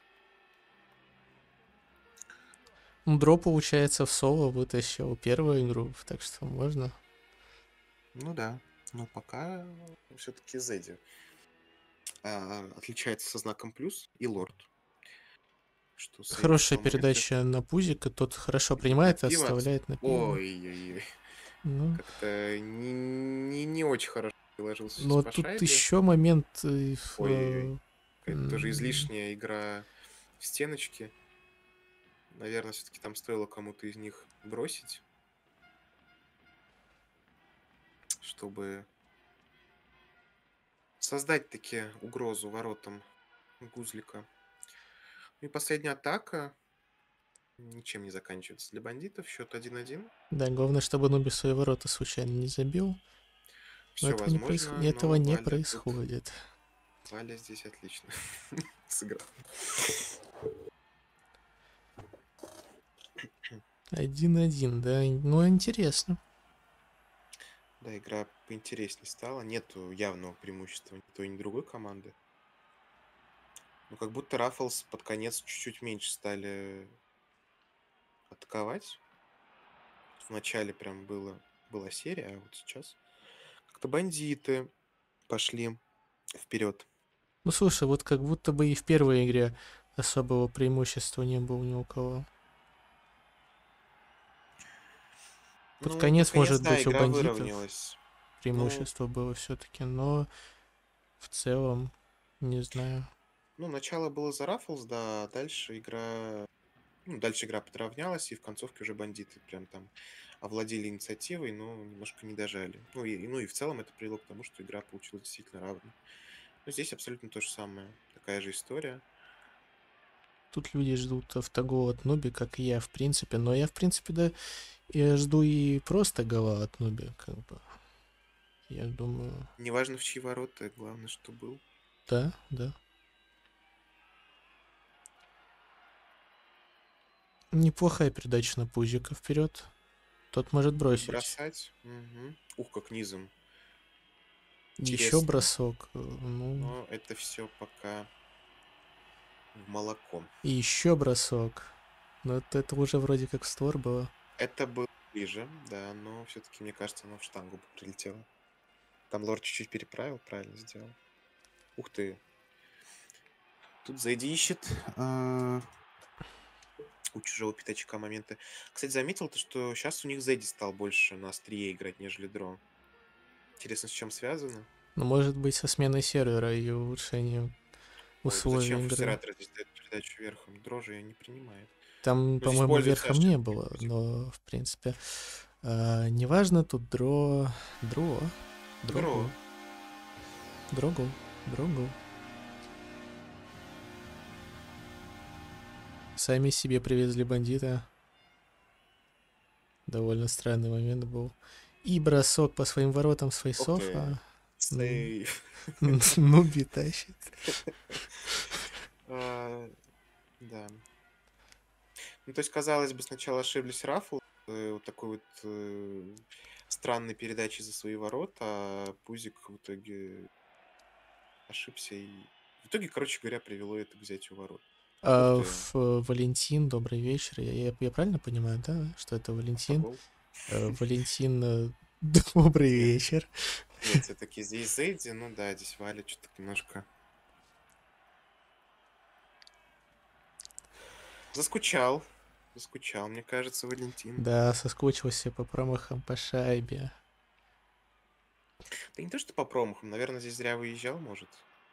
Speaker 1: Ну, Дро, получается, в соло вытащил первую игру, так что можно.
Speaker 2: Ну да, но пока все-таки Зедди отличается со знаком плюс и лорд. Что с
Speaker 1: Хорошая
Speaker 2: этого момента
Speaker 1: передача на Пузика, тот хорошо
Speaker 2: на
Speaker 1: принимает и
Speaker 2: пиво...
Speaker 1: оставляет на пиво.
Speaker 2: Ой-ой-ой.
Speaker 1: Ну,
Speaker 2: Как-то не очень хорошо приложился сейчас
Speaker 1: но
Speaker 2: по
Speaker 1: тут
Speaker 2: шайбе.
Speaker 1: еще момент
Speaker 2: Ой-ой-ой. Какая-то тоже излишняя игра в стеночке. Наверное, все-таки там стоило кому-то из них бросить, чтобы создать таки угрозу воротам Гузлика. Ну и последняя атака ничем не заканчивается для бандитов. Счет 1-1.
Speaker 1: да, главное, чтобы Нуби свои ворота случайно не забил. Но
Speaker 2: Все возможно,
Speaker 1: этого
Speaker 2: но
Speaker 1: не
Speaker 2: Валя тут...
Speaker 1: происходит.
Speaker 2: Валя здесь отлично сыграл.
Speaker 1: 1-1, да. Ну, интересно.
Speaker 2: Да, игра поинтереснее стала. Нету явного преимущества ни той, ни другой команды. Но как будто Раффлс под конец чуть-чуть меньше стали атаковать. В начале прям была серия, а вот сейчас как-то бандиты пошли вперед.
Speaker 1: Ну, слушай, вот как будто бы и в первой игре особого преимущества не было ни у кого. Под
Speaker 2: Ну, под
Speaker 1: конец,
Speaker 2: конец,
Speaker 1: может
Speaker 2: да,
Speaker 1: быть, у
Speaker 2: игра
Speaker 1: бандитов
Speaker 2: выровнялась. Ну,
Speaker 1: преимущество было все-таки, но в целом, не знаю.
Speaker 2: ну, начало было за Раффлс, да, а дальше игра... Ну, дальше игра подравнялась, и в концовке уже бандиты прям там овладели инициативой, но немножко не дожали. Ну и в целом это привело к тому, что игра получилась действительно равной. Но здесь абсолютно то же самое. Такая же история.
Speaker 1: Тут люди ждут автогола от Нуби, как и я, в принципе. Но я, в принципе, да, я жду и просто гола от Нуби, как бы. Я думаю,
Speaker 2: Неважно в чьи ворота, главное, что был.
Speaker 1: да, да. Неплохая передача на Пузика вперед. Тот может бросить.
Speaker 2: Бросать. Мгм. Ух, как низом.
Speaker 1: Еще
Speaker 2: Интересно.
Speaker 1: бросок. Ну,
Speaker 2: Но это все пока в молоко.
Speaker 1: И еще бросок. Но это уже вроде как в створ было.
Speaker 2: Это было ближе, да, но все-таки, мне кажется, оно в штангу прилетело. Там лорд чуть-чуть переправил, правильно сделал. Ух ты. Тут Зайди ищет у чужого пятачка моменты. Кстати, заметил то, что сейчас у них Зайди стал больше на острие играть, нежели Дро. Интересно, с чем связано?
Speaker 1: Ну, может быть, со сменой сервера и улучшением
Speaker 2: Ой, да зачем
Speaker 1: условий игры.
Speaker 2: форсиратор здесь дает передачу верхом? Дрожи ее не принимает.
Speaker 1: Там,
Speaker 2: Ну, здесь
Speaker 1: по-моему,
Speaker 2: пользуется
Speaker 1: верхом
Speaker 2: аж
Speaker 1: не было, но, в принципе, неважно, тут дро,
Speaker 2: Дро.
Speaker 1: дрогу, дрогу, дрогу. Сами себе привезли бандита. Довольно странный момент был. И бросок по своим воротам с
Speaker 2: Ух ты.
Speaker 1: фейсофа.
Speaker 2: Сейф.
Speaker 1: Нуби тащит.
Speaker 2: Да. Ну, то есть, казалось бы, сначала ошиблись Рафл, вот такой вот странной передачей за свои ворота, а Пузик в итоге ошибся и... В итоге, короче говоря, привело это к взятию ворот. Ух ты,
Speaker 1: Валентин, добрый вечер. Я правильно понимаю, да, что это Валентин?
Speaker 2: автогол.
Speaker 1: Валентин, добрый
Speaker 2: Нет,
Speaker 1: вечер.
Speaker 2: нет, все-таки здесь Зейди, ну да, здесь Валя что-то немножко заскучал. Заскучал, мне кажется, Валентин.
Speaker 1: Да, соскучился по промахам по шайбе.
Speaker 2: Да не то, что по промахам, наверное, здесь зря выезжал, может.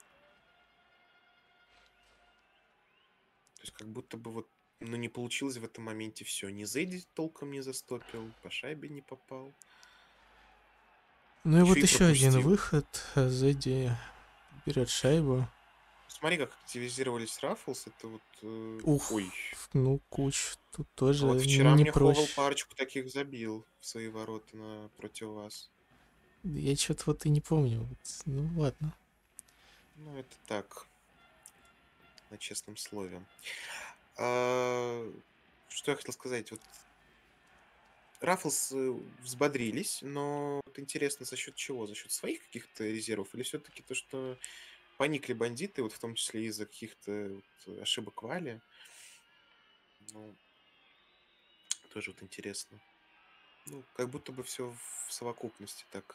Speaker 2: То есть как будто бы вот, ну, не получилось в этом моменте все. Ни Зейди толком не застопил, по шайбе не попал.
Speaker 1: Ну и
Speaker 2: Еще
Speaker 1: вот
Speaker 2: и
Speaker 1: еще один
Speaker 2: пропустил.
Speaker 1: выход. Зэдди берет шайбу.
Speaker 2: Смотри, как активизировались Раффлс, это вот...
Speaker 1: Ух,
Speaker 2: Ой.
Speaker 1: ну Куч тут
Speaker 2: А вот
Speaker 1: тоже
Speaker 2: вчера
Speaker 1: не
Speaker 2: мне Ховал
Speaker 1: проще.
Speaker 2: парочку таких забил в свои ворота против вас.
Speaker 1: Я что-то вот и не помню. Вот, ну ладно.
Speaker 2: Ну, это так, на честном слове. А, Что я хотел сказать? Вот Раффлс взбодрились, но вот интересно, за счет чего? За счет своих каких-то резервов? Или все-таки то, что поникли бандиты, вот в том числе из-за каких-то вот ошибок Вали? Ну, тоже вот интересно. Ну, как будто бы все в совокупности так.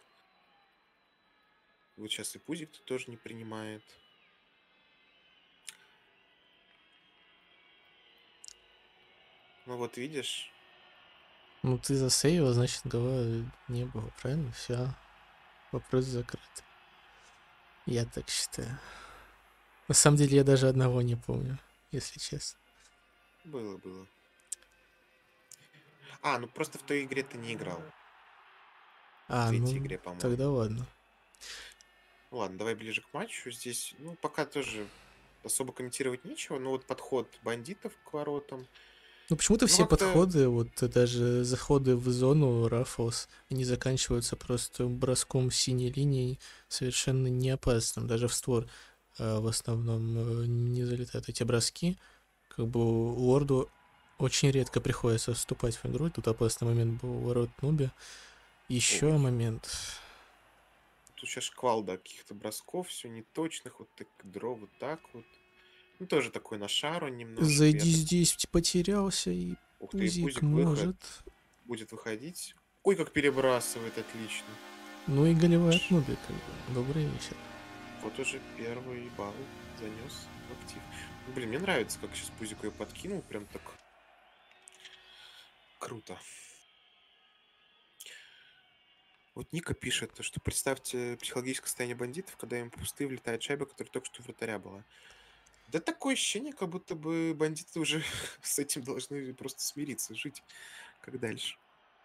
Speaker 2: Вот сейчас и Пузик тут тоже не принимает. Ну вот видишь,
Speaker 1: Ну ты засейвил, значит гола не было, правильно? Все, вопрос закрыт. Я так считаю. На самом деле я даже одного не помню, если честно.
Speaker 2: было. Ну просто в той игре ты не играл. В третьей
Speaker 1: Ну
Speaker 2: игре, по-моему.
Speaker 1: тогда ладно.
Speaker 2: Ну ладно, давай ближе к матчу. Здесь, ну, пока тоже особо комментировать нечего. Но вот подход бандитов к воротам.
Speaker 1: Ну почему-то
Speaker 2: Ну
Speaker 1: все
Speaker 2: как-то,
Speaker 1: подходы, вот даже заходы в зону Раффлс, они заканчиваются просто броском синей линии, совершенно не опасным. Даже в створ в основном не залетают эти броски. Как бы Лорду очень редко приходится вступать в игру. Тут опасный момент был у ворот Нуби. Еще
Speaker 2: ой,
Speaker 1: момент.
Speaker 2: тут сейчас шквал, да, каких-то бросков, все неточных. Вот так дро, вот так вот. Ну, тоже такой на шару немножко. Я
Speaker 1: Зайди
Speaker 2: так...
Speaker 1: здесь, потерялся, и
Speaker 2: Ух ты,
Speaker 1: Пузик
Speaker 2: Пузик выход.
Speaker 1: может.
Speaker 2: Будет выходить. Ой, как перебрасывает, отлично.
Speaker 1: Ну и голевой от Нуби, как бы. Добрый вечер.
Speaker 2: Вот уже первый балл занес в актив. Ну, блин, мне нравится, как сейчас Пузик ее подкинул. Прям так круто. Вот Ника пишет, что представьте психологическое состояние бандитов, когда им в пустые влетает шайба, которая только что у вратаря была. Да такое ощущение, как будто бы бандиты уже с этим должны просто смириться, жить. Как дальше?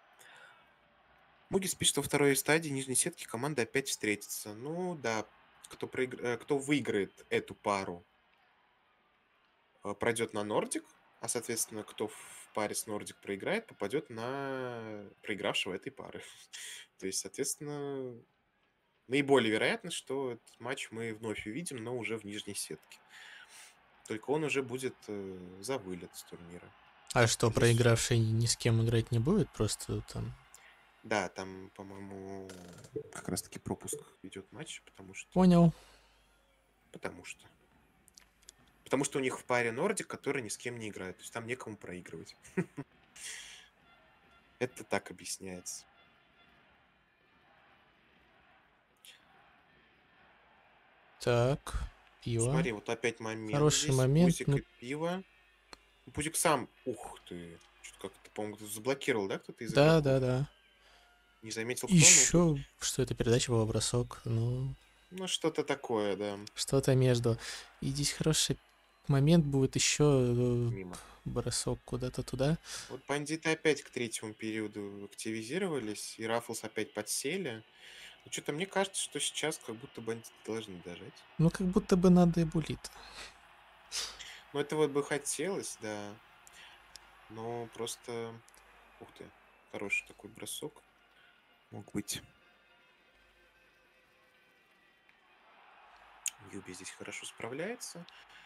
Speaker 2: Мугис пишет, что во второй стадии нижней сетки команда опять встретится. Ну да, кто выиграет эту пару, пройдет на Нордик, а, соответственно, кто в паре с Нордик проиграет, попадет на проигравшего этой пары. То есть, соответственно, наиболее вероятно, что этот матч мы вновь увидим, но уже в нижней сетке. Только он уже будет за вылет с турнира.
Speaker 1: А что,
Speaker 2: Здесь,
Speaker 1: проигравший ни с кем играть не будет? Просто там...
Speaker 2: да, там, по-моему, как раз-таки пропуск идет матч, потому что...
Speaker 1: Понял.
Speaker 2: Потому что... Потому что у них в паре Нордик, который ни с кем не играет. То есть там некому проигрывать. Это так объясняется.
Speaker 1: Так, пиво.
Speaker 2: Смотри, вот опять момент
Speaker 1: Хороший
Speaker 2: здесь.
Speaker 1: момент,
Speaker 2: Пузик
Speaker 1: ну
Speaker 2: и пиво. Пузик сам... Ух ты. Что-то как-то, по-моему, заблокировал, да, кто-то из
Speaker 1: да,
Speaker 2: игроков?
Speaker 1: да, да.
Speaker 2: Не заметил кто, но тут...
Speaker 1: Еще, что эта передача была бросок, ну,
Speaker 2: Ну, что-то такое, да.
Speaker 1: что-то между. И здесь хороший момент будет еще
Speaker 2: Мимо.
Speaker 1: бросок куда-то туда.
Speaker 2: Вот бандиты опять к третьему периоду активизировались, и Раффлс опять подсели. Ну, что-то мне кажется, что сейчас как будто бандиты должны дожать.
Speaker 1: Ну, как будто бы надо и булит.
Speaker 2: Ну, это вот бы хотелось, да. Но просто... Ух ты, хороший такой бросок мог быть. Юби здесь хорошо справляется.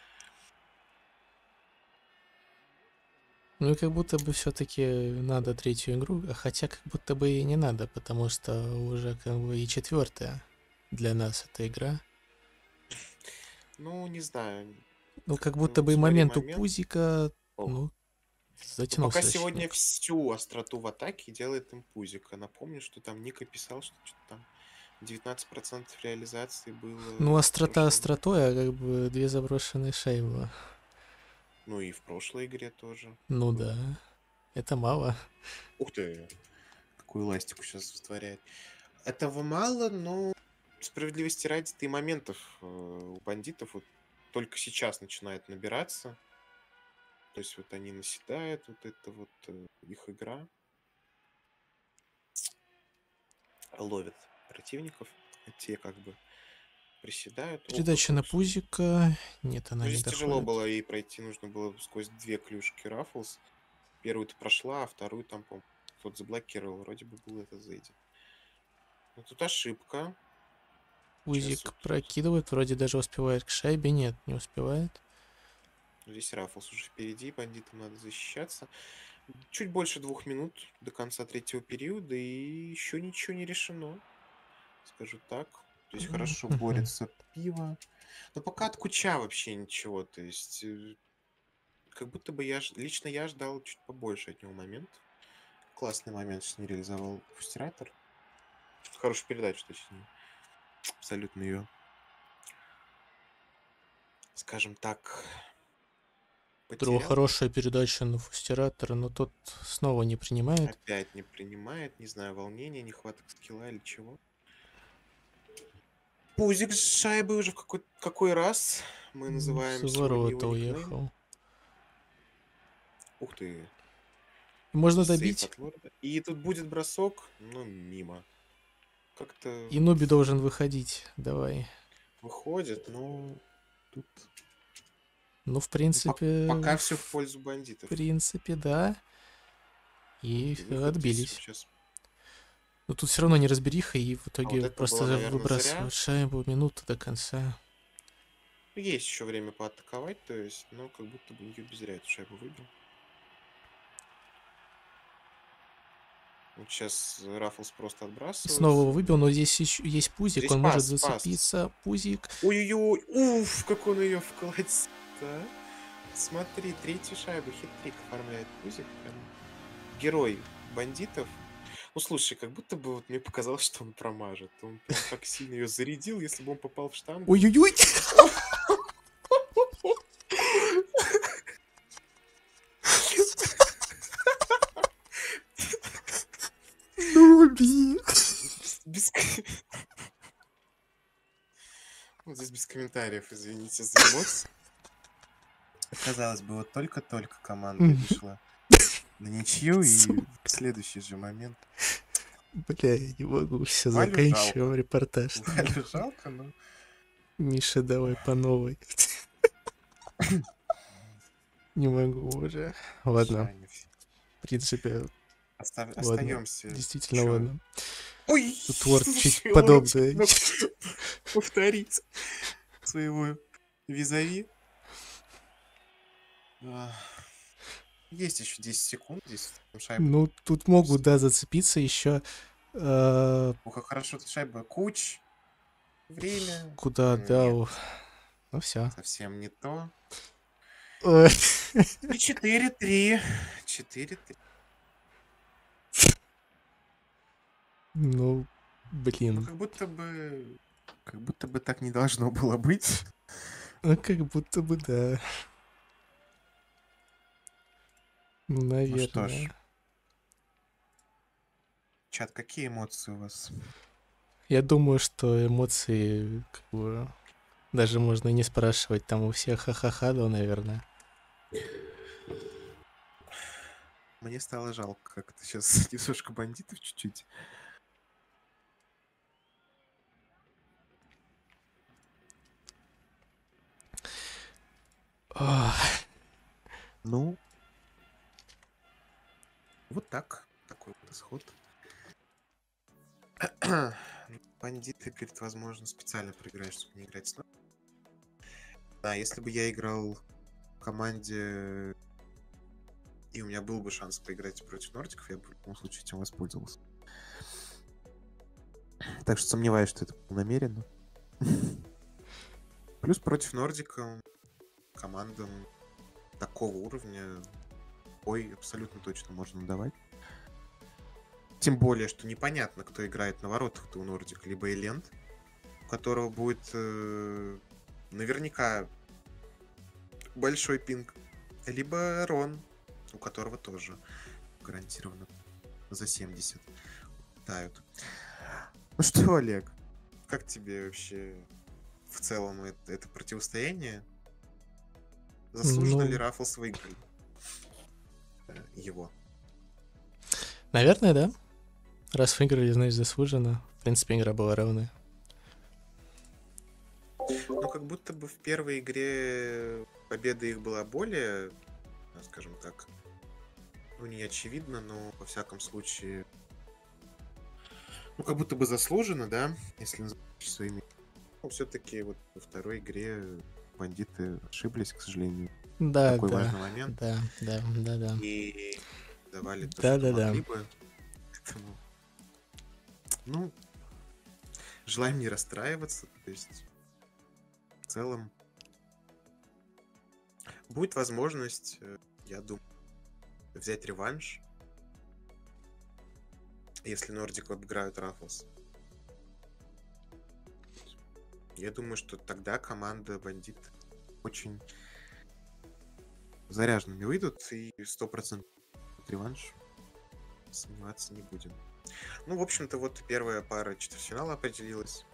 Speaker 1: Ну и как будто бы все-таки надо третью игру, хотя как будто бы и не надо, потому что уже как бы и четвертая для нас эта игра.
Speaker 2: Ну, не знаю.
Speaker 1: Ну, как
Speaker 2: Как-то,
Speaker 1: будто
Speaker 2: вот
Speaker 1: бы и
Speaker 2: смотри,
Speaker 1: момент у
Speaker 2: момент.
Speaker 1: Пузика,
Speaker 2: Ох.
Speaker 1: ну,
Speaker 2: Ну, пока
Speaker 1: затянулся
Speaker 2: сегодня
Speaker 1: защитник.
Speaker 2: всю остроту в атаке делает им Пузика. Напомню, что там Ника писал, что что-то там 19% реализации
Speaker 1: Ну,
Speaker 2: было в
Speaker 1: острота
Speaker 2: прошлом.
Speaker 1: остротой, а как бы две заброшенные шайбы.
Speaker 2: Ну и в прошлой игре тоже
Speaker 1: Ну
Speaker 2: было.
Speaker 1: да, это мало.
Speaker 2: Ух ты, какую ластику сейчас вытворяет. Этого мало, но справедливости ради, и моментов у бандитов вот только сейчас начинает набираться. То есть вот они наседают, вот это вот их игра. Ловят противников. Те как бы приседают. Ох,
Speaker 1: Передача
Speaker 2: какой
Speaker 1: на
Speaker 2: кусок.
Speaker 1: Пузика. Нет, она
Speaker 2: Ну,
Speaker 1: не
Speaker 2: здесь тяжело
Speaker 1: доходит.
Speaker 2: было ей пройти, нужно было сквозь две клюшки Раффлс. Первую-то прошла, а вторую там, по-моему, кто-то заблокировал. Вроде бы был этот Зейди. Но тут ошибка. Сейчас
Speaker 1: Пузик
Speaker 2: вот
Speaker 1: прокидывает, вроде даже успевает к шайбе. Нет, не успевает.
Speaker 2: здесь Раффлс уже впереди, бандитам надо защищаться. Чуть больше 2 минут до конца третьего периода, и еще ничего не решено. Скажу так. То есть хорошо
Speaker 1: Мгм.
Speaker 2: борется пиво. Но пока от Куча вообще ничего. То есть как будто бы лично я ждал чуть побольше от него моментов. Классный момент, что не реализовал Пустиратор. Хорошую передачу, точнее. Абсолютно ее, скажем так,
Speaker 1: Друга
Speaker 2: потерял.
Speaker 1: хорошая передача на Фустератора, но тот снова не принимает.
Speaker 2: Опять не принимает, не знаю, волнения, нехваток скилла или чего. Пузик с шайбой уже в какой раз. Мы называем
Speaker 1: За
Speaker 2: сегодня его
Speaker 1: ворота
Speaker 2: никнейм.
Speaker 1: уехал.
Speaker 2: Ух ты.
Speaker 1: Можно
Speaker 2: И сейф
Speaker 1: добить.
Speaker 2: от лорда. И тут будет бросок, но мимо. Как-то
Speaker 1: И Нуби должен выходить. Давай.
Speaker 2: выходит, но тут
Speaker 1: Ну, в
Speaker 2: ну,
Speaker 1: принципе,
Speaker 2: пока все в пользу
Speaker 1: в
Speaker 2: бандитов.
Speaker 1: принципе, да. И
Speaker 2: Выход здесь
Speaker 1: отбились.
Speaker 2: сейчас.
Speaker 1: Но тут все равно неразбериха, и в
Speaker 2: А вот
Speaker 1: итоге
Speaker 2: это было,
Speaker 1: просто
Speaker 2: наверное, зря.
Speaker 1: выбрасывают шайбу минуту до конца.
Speaker 2: Есть еще время поатаковать, то есть, но как будто бы ее зря эту шайбу выбил. Вот сейчас Раффлс просто
Speaker 1: Снова его
Speaker 2: отбрасывается.
Speaker 1: выбил, но здесь еще есть Пузик,
Speaker 2: Здесь
Speaker 1: он может
Speaker 2: пас.
Speaker 1: зацепиться. Пузик.
Speaker 2: Ой-ой-ой, уф, как он ее вколотил, а. Смотри, третью шайбу хитрик оформляет Пузик. Прям герой бандитов. Ну, слушай, как будто бы вот мне показалось, что он промажет. Он прям так сильно ее зарядил, если бы он попал в штангу.
Speaker 1: Ой-ой-ой! Нуби!
Speaker 2: Без... Ну, здесь без комментариев, извините за эмоции. Казалось бы, вот только-только команда вышла на ничью, и в следующий же момент.
Speaker 1: Бля, я не могу, все,
Speaker 2: Валю
Speaker 1: заканчиваем
Speaker 2: жалко.
Speaker 1: репортаж.
Speaker 2: Валю жалко, но...
Speaker 1: Миша, давай по новой. Не могу уже. Ладно,
Speaker 2: Шане все.
Speaker 1: в принципе, ладно.
Speaker 2: Остаемся.
Speaker 1: Действительно,
Speaker 2: Чё?
Speaker 1: ладно.
Speaker 2: Ой!
Speaker 1: Тут Word чуть
Speaker 2: Слушай, Лорд
Speaker 1: подобное.
Speaker 2: смог повторить своего визави. Есть еще 10 секунд здесь. Шайба.
Speaker 1: Ну, тут могут, да, зацепиться еще.
Speaker 2: О, как хорошо тут шайба. Куч. Время.
Speaker 1: Куда,
Speaker 2: Ну,
Speaker 1: да.
Speaker 2: нет,
Speaker 1: Ну все.
Speaker 2: совсем не то.
Speaker 1: Ой,
Speaker 2: И 4-3. 4-3.
Speaker 1: ну,
Speaker 2: Ну,
Speaker 1: блин.
Speaker 2: как будто бы так не должно было быть.
Speaker 1: Ну, как будто бы да. Ну,
Speaker 2: Ну что ж,
Speaker 1: наверное.
Speaker 2: чат, какие эмоции у вас?
Speaker 1: Я думаю, что эмоции, как бы, даже можно и не спрашивать. Там у всех ха-ха-ха, да, наверное.
Speaker 2: Мне стало жалко как-то сейчас немножко бандитов чуть-чуть.
Speaker 1: Ох,
Speaker 2: Ну, вот так. Такой вот исход. Бандиты, говорит, возможно, специально проиграешь, чтобы не играть с нами. Да, если бы я играл в команде, и у меня был бы шанс поиграть против нордиков, я бы в любом случае этим воспользовался. Так что сомневаюсь, что это было намеренно. Плюс против нордика командам такого уровня бой абсолютно точно можно давать. Тем более, что непонятно, кто играет на воротах-то у нордика. Либо Эленд, у которого будет наверняка большой пинг, либо Рон, у которого тоже гарантированно за 70 тают. Ну что, Олег, как тебе вообще в целом это противостояние? Заслуженно ли
Speaker 1: ну,
Speaker 2: Раффлс выиграл его?
Speaker 1: наверное, да. Раз выиграли, значит, заслуженно. В принципе, игра была равная.
Speaker 2: Ну, как будто бы в первой игре победа их была более, скажем так, ну, не очевидно, но во всяком случае, ну, как будто бы заслуженно, да, если называть своими. Но все-таки вот во второй игре бандиты ошиблись, к сожалению, в
Speaker 1: Да,
Speaker 2: такой
Speaker 1: да,
Speaker 2: важный момент
Speaker 1: да, да, да, да.
Speaker 2: и давали то,
Speaker 1: Да,
Speaker 2: что
Speaker 1: да, да.
Speaker 2: могли бы. Поэтому, ну, желаем не расстраиваться, то есть в целом будет возможность, я думаю, взять реванш, если Нордик обыграют Раффлс. Я думаю, что тогда команда бандит очень заряженными выйдут и 100% реванш. Сомневаться не будем. Ну, в общем-то, вот первая пара четвертьфинала определилась.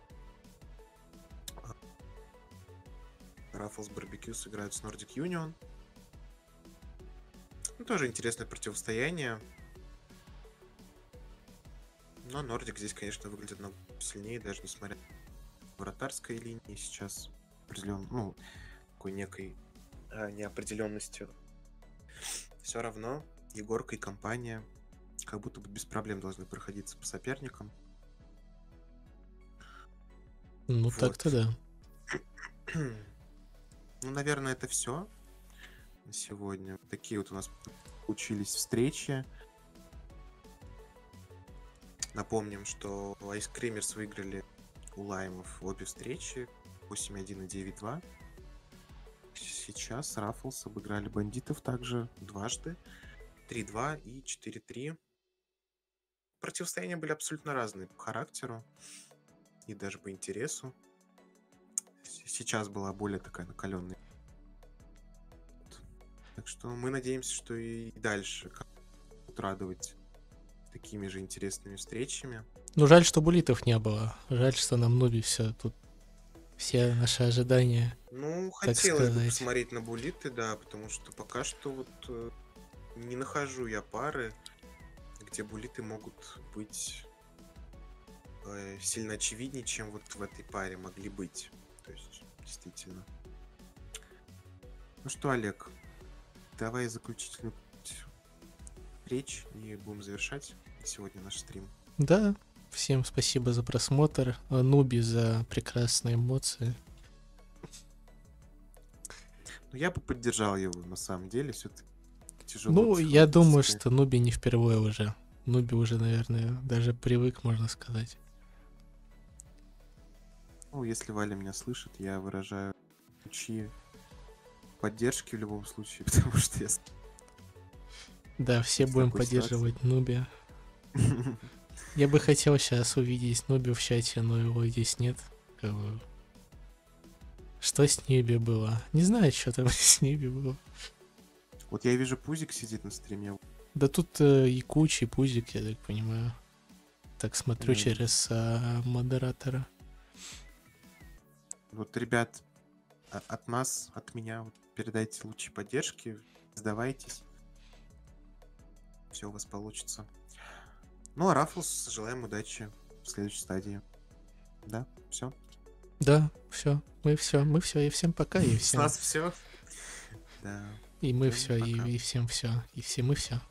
Speaker 2: Раффлс Барбекю сыграют с Nordic Union. Ну, тоже интересное противостояние. Но Нордик здесь, конечно, выглядит намного сильнее, даже несмотря на вратарской линии сейчас определен, ну, такой некой неопределенностью. Все равно Егорка и компания как будто бы без проблем должны проходиться по соперникам.
Speaker 1: Ну, так-то
Speaker 2: Вот.
Speaker 1: да.
Speaker 2: Ну, наверное, это все на сегодня. Такие вот у нас получились встречи. Напомним, что Ice Creamers выиграли у Лаймов обе встречи 8-1 и 9-2. Сейчас Раффлс обыграли бандитов также дважды 3-2 и 4-3. Противостояния были абсолютно разные по характеру и даже по интересу. Сейчас была более такая накаленная. Так что мы надеемся, что и дальше будут радовать такими же интересными встречами.
Speaker 1: Ну, жаль, что булитов не было. Жаль, что нам Нуби все тут, все наши ожидания,
Speaker 2: Ну,
Speaker 1: так
Speaker 2: хотелось бы
Speaker 1: сказать.
Speaker 2: посмотреть на булиты, да, потому что пока что вот не нахожу я пары, где булиты могут быть сильно очевиднее, чем вот в этой паре могли быть. То есть, действительно. Ну что, Олег, давай заключительную речь и будем завершать сегодня наш стрим.
Speaker 1: Да, всем спасибо за просмотр. Нуби за прекрасные эмоции.
Speaker 2: Ну, я бы поддержал его, на самом деле, все-таки тяжело
Speaker 1: Ну, я думаю,
Speaker 2: психологически.
Speaker 1: что Нуби не впервые уже. Нуби уже, наверное, даже привык, можно сказать.
Speaker 2: Ну, если Валя меня слышит, я выражаю лучи поддержки в любом случае, потому что я
Speaker 1: Да, все
Speaker 2: в
Speaker 1: будем
Speaker 2: такой ситуации.
Speaker 1: поддерживать Нуби. Я бы хотел сейчас увидеть Нуби в чате, но его здесь нет. Как бы, что с Ньюби было? Не знаю, что там с Ньюби было.
Speaker 2: Вот я вижу, Пузик сидит на стриме.
Speaker 1: Да тут Якуч и Пузик, я так понимаю. Так смотрю
Speaker 2: Да.
Speaker 1: через модератора.
Speaker 2: Вот, ребят, от нас, от меня, вот, передайте лучи поддержки, сдавайтесь. Все у вас получится. Ну, а Раффлс, желаем удачи в следующей стадии. Да, все.
Speaker 1: Да, все, мы все, и всем пока, и
Speaker 2: С
Speaker 1: всем.
Speaker 2: нас все. Да.
Speaker 1: И мы
Speaker 2: Всем
Speaker 1: все,
Speaker 2: пока.
Speaker 1: и всем все, и все мы все.